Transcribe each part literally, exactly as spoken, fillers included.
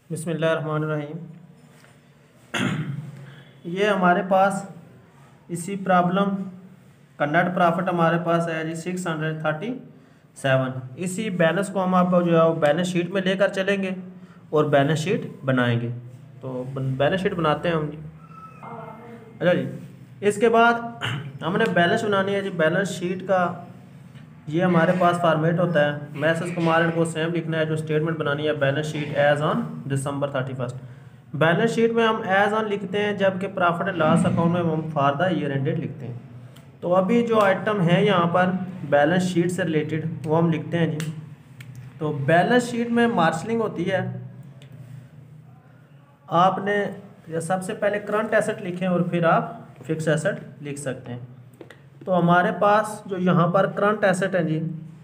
बिस्मिल्लाहिर्रहमानिर्रहीम। ये हमारे पास इसी प्रॉब्लम का नेट प्रॉफिट हमारे पास है जी सिक्स हंड्रेड थर्टी सेवन। इसी बैलेंस को हम आपको जो है वो बैलेंस शीट में लेकर चलेंगे और बैलेंस शीट बनाएंगे। तो बैलेंस शीट बनाते हैं हम जी। अच्छा जी, इसके बाद हमने बैलेंस बनानी है जी। बैलेंस शीट का ये हमारे पास फॉर्मेट होता है। मैसेज कुमार को सेम लिखना है। जो स्टेटमेंट बनानी है balance sheet as on December thirty first. Balance sheet में हम एज ऑन लिखते हैं, जबकि प्रॉफिट एंड लॉस अकाउंट में हम फॉर द ईयर एंडेड लिखते हैं। तो अभी जो आइटम है यहाँ पर बैलेंस शीट से रिलेटेड वो हम लिखते हैं जी। तो बैलेंस शीट में मार्शलिंग होती है। आपने सबसे पहले करंट एसेट लिखें और फिर आप फिक्स एसेट लिख सकते हैं। तो हमारे पास जो यहाँ पर करंट एसेट है जी,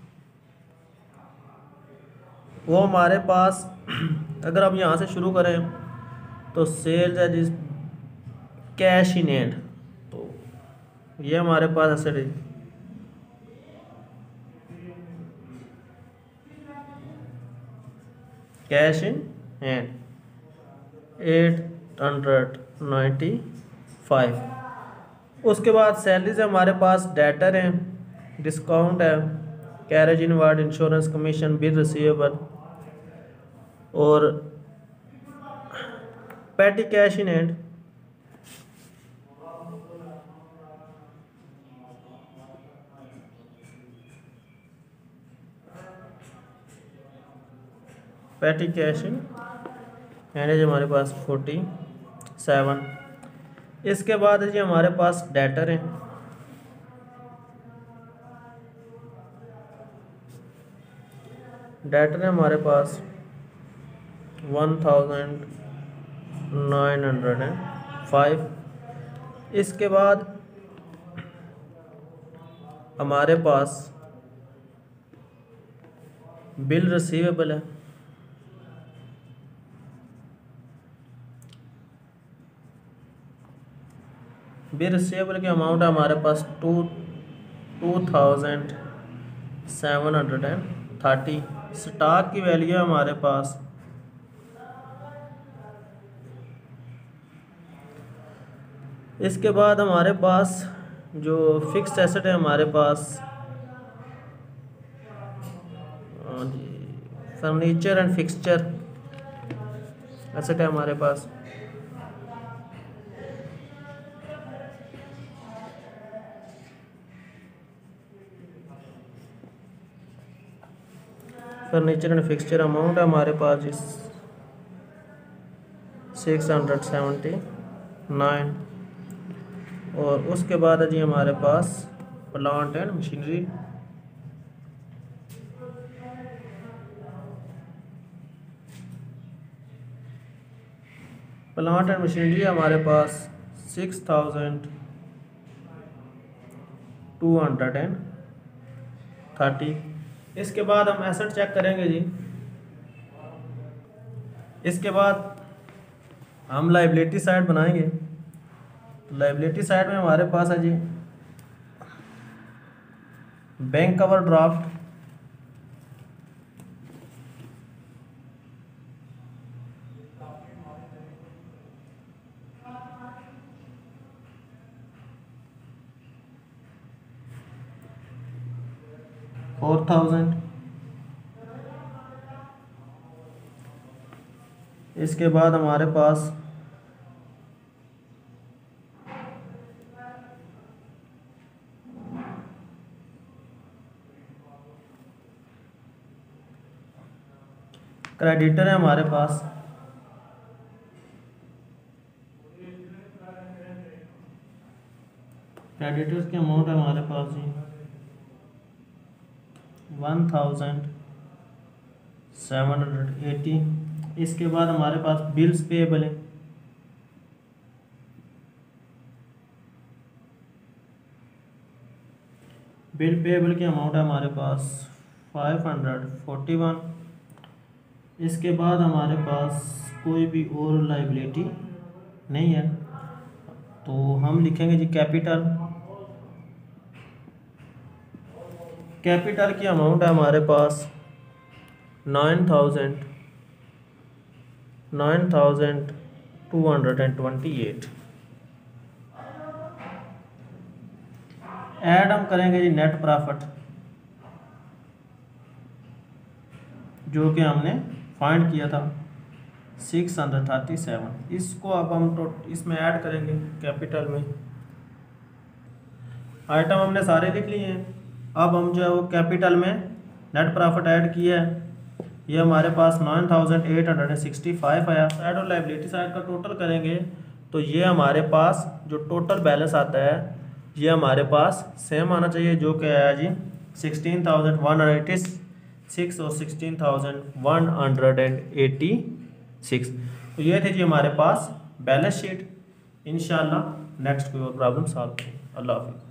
वो हमारे पास अगर हम यहाँ से शुरू करें तो सेल्स है जी कैश इन हैंड। तो ये हमारे पास एसेट है cash in hand eight hundred ninety five. उसके बाद सैलरीज है हमारे पास, डेटर है, डिस्काउंट है, carriage inward, insurance commission, bill receivable और petty cash in hand. Petty cash in hand है हमारे पास फोर्टी सेवन। इसके बाद जी हमारे पास डेटर है। डेटर है हमारे पास one thousand nine hundred and five. इसके बाद हमारे पास बिल रिसीवेबल है। बिल रिसीवेबल की अमाउंट है हमारे पास two two thousand seven hundred and thirty. Stock की वैल्यू है हमारे पास इसके बाद हमारे पास जो फिक्स्ड एसेट है हमारे पास फर्नीचर एंड फिक्सचर एसेट है हमारे पास। फर्नीचर एंड फिक्सचर अमाउंट है हमारे पास जिस सिक्स हंड्रेड सेवेंटी नाइन। और उसके बाद है जी हमारे पास plant and machinery. Plant and machinery हमारे पास six thousand two hundred and thirty. इसके बाद हम एसेट चेक करेंगे जी। इसके बाद हम लाइबिलिटी साइड बनाएंगे। तो लाइबिलिटी साइड में हमारे पास है जी bank cover draft, four thousand. इसके बाद हमारे पास क्रेडिटर है हमारे पास क्रेडिटर्स की अमाउंट है हमारे पास जी one thousand seven hundred eighty. इसके बाद हमारे पास बिल्स पेएबल है। बिल पेएबल की अमाउंट है हमारे पास फाइव हंड्रेड फोर्टी वन। इसके बाद हमारे पास कोई भी और लाइबिलिटी नहीं है, तो हम लिखेंगे जी कैपिटल। कैपिटल की अमाउंट है हमारे पास nine thousand nine thousand two hundred and twenty eight. Add हम करेंगे जी नेट प्रॉफिट जो कि हमने फाइंड किया था सिक्स हंड्रेड थर्टी सेवन। इसको अब हम तो इसमें ऐड करेंगे कैपिटल में। आइटम हमने सारे लिख लिए हैं। अब हम जो है वो कैपिटल में नेट प्रॉफिट ऐड किया है। ये हमारे पास nine thousand eight hundred sixty five आया। साइड और लाइबिलिटी साइड का टोटल करेंगे तो ये हमारे पास जो टोटल बैलेंस आता है ये हमारे पास सेम आना चाहिए जो कि आया जी sixteen thousand one hundred eighty six और sixteen thousand one hundred and eighty six. तो ये थे जी हमारे पास बैलेंस शीट। इंशाल्लाह नेक्स्ट कोई और प्रॉब्लम सॉल्व करेंगे। अल्लाह हाफिज़।